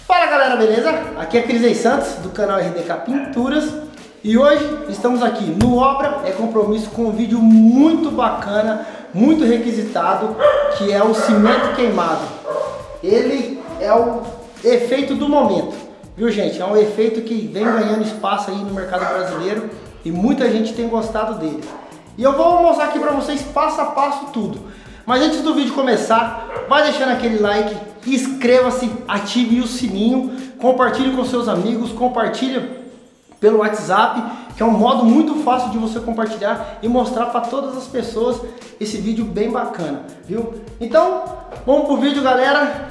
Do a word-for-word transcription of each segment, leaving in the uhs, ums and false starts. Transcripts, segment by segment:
Fala galera, beleza? Aqui é Crisei Santos do canal R D K Pinturas e hoje estamos aqui no Obra é Compromisso com um vídeo muito bacana, muito requisitado, que é o cimento queimado. Ele é o efeito do momento, viu gente? É um efeito que vem ganhando espaço aí no mercado brasileiro e muita gente tem gostado dele. E eu vou mostrar aqui para vocês passo a passo tudo. Mas antes do vídeo começar, vai deixando aquele like, inscreva-se, ative o sininho, compartilhe com seus amigos, compartilhe pelo WhatsApp, que é um modo muito fácil de você compartilhar e mostrar para todas as pessoas esse vídeo bem bacana, viu? Então, vamos pro vídeo, galera!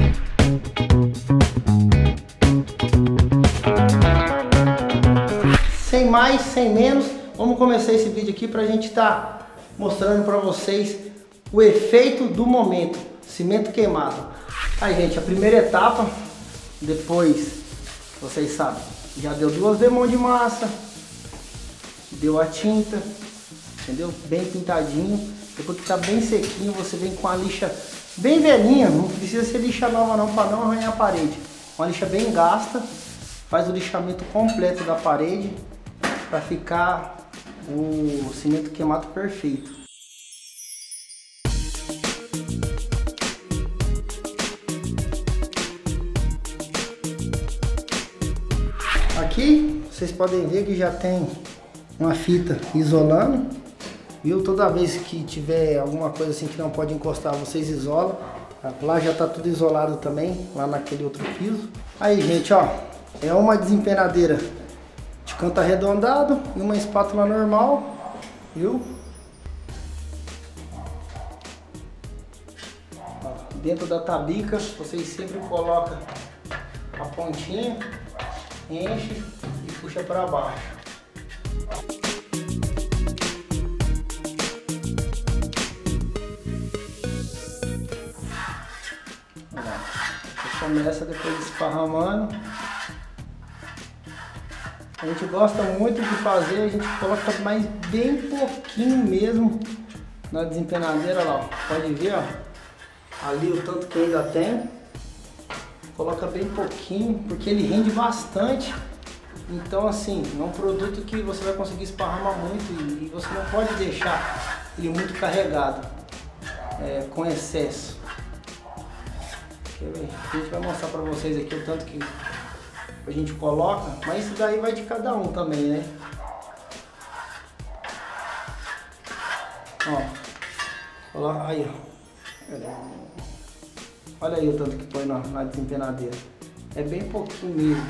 Sem mais, sem menos, vamos começar esse vídeo aqui para a gente estar tá mostrando para vocês o efeito do momento, cimento queimado. Aí gente, a primeira etapa, depois, vocês sabem, já deu duas demãos de massa, deu a tinta, entendeu? Bem pintadinho. Depois que tá bem sequinho, você vem com a lixa bem velhinha, não precisa ser lixa nova não, para não arranhar a parede. Uma lixa bem gasta, faz o lixamento completo da parede, para ficar o cimento queimado perfeito. Aqui vocês podem ver que já tem uma fita isolando, viu? Toda vez que tiver alguma coisa assim que não pode encostar, vocês isolam. Lá já tá tudo isolado também, lá naquele outro piso. Aí gente, ó, é uma desempenadeira de canto arredondado e uma espátula normal, viu? Ó, dentro da tabica vocês sempre colocam a pontinha, enche e puxa para baixo. Você começa depois esparramando. A gente gosta muito de fazer, a gente coloca mais bem pouquinho mesmo na desempenadeira lá, ó. Pode ver, ó, ali o tanto que ainda tem. Coloca bem pouquinho, porque ele rende bastante. Então assim, é um produto que você vai conseguir esparramar muito e você não pode deixar ele muito carregado, é, com excesso. Quer ver? A gente vai mostrar para vocês aqui o tanto que a gente coloca, mas isso daí vai de cada um também, né? Ó, coloca aí, ó. Olha aí o tanto que põe na, na desempenadeira. É bem pouquinho mesmo.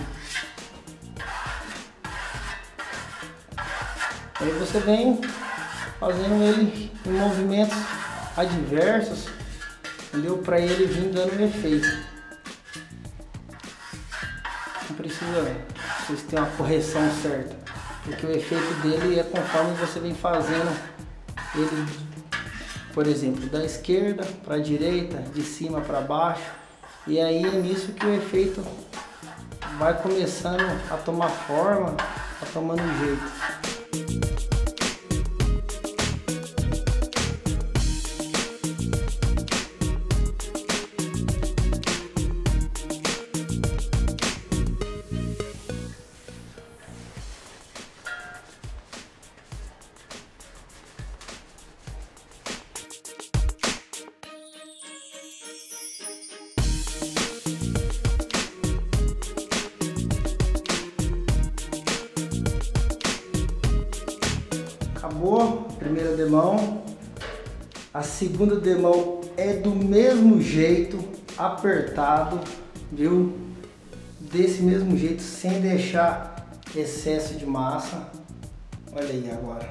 Aí você vem fazendo ele em movimentos adversos, entendeu? Para ele vir dando um efeito. Não precisa vocês terem uma correção certa, porque o efeito dele é conforme você vem fazendo ele, por exemplo, da esquerda para a direita, de cima para baixo, e aí é nisso que o efeito vai começando a tomar forma, a tomando jeito. Acabou a primeira demão, a segunda demão é do mesmo jeito, apertado, viu? Desse mesmo jeito, sem deixar excesso de massa. Olha aí agora.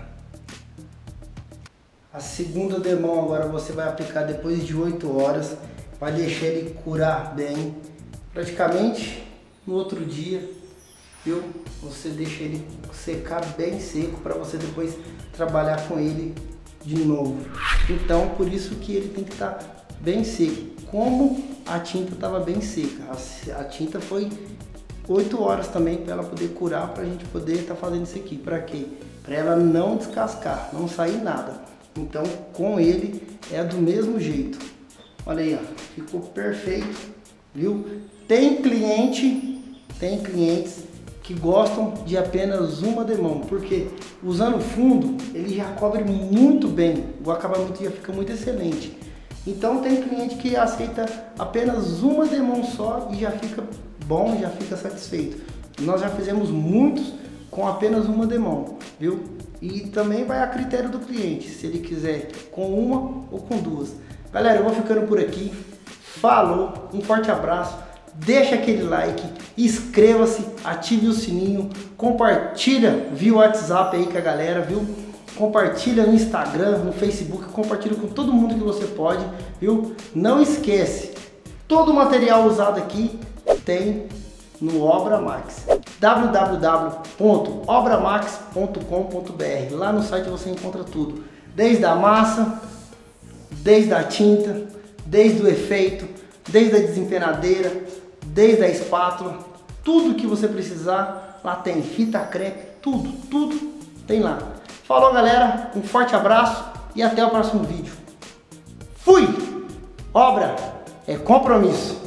A segunda demão agora você vai aplicar depois de oito horas, vai deixar ele curar bem, praticamente no outro dia, viu? Você deixa ele secar bem seco para você depois trabalhar com ele de novo. Então por isso que ele tem que estar tá bem seco. Como a tinta estava bem seca, a, a tinta foi oito horas também para ela poder curar, para a gente poder estar tá fazendo isso aqui. Para quê? Para ela não descascar, não sair nada. Então com ele é do mesmo jeito. Olha aí, ó, ficou perfeito, viu? Tem cliente, tem clientes que gostam de apenas uma demão, porque usando fundo ele já cobre muito bem, o acabamento já fica muito excelente. Então tem cliente que aceita apenas uma demão só e já fica bom, já fica satisfeito. Nós já fizemos muitos com apenas uma demão, viu? E também vai a critério do cliente, se ele quiser com uma ou com duas. Galera, eu vou ficando por aqui. Falou, um forte abraço, deixa aquele like, inscreva-se, ative o sininho, compartilha via WhatsApp aí com a galera, viu? Compartilha no Instagram, no Facebook, compartilha com todo mundo que você pode, viu? Não esquece, todo o material usado aqui tem no ObraMax, w w w ponto obramax ponto com ponto b r. Lá no site você encontra tudo, desde a massa, desde a tinta, desde o efeito, desde a desempenadeira, desde a espátula, tudo que você precisar, lá tem fita crepe, tudo, tudo tem lá. Falou galera, um forte abraço e até o próximo vídeo. Fui! Obra é compromisso.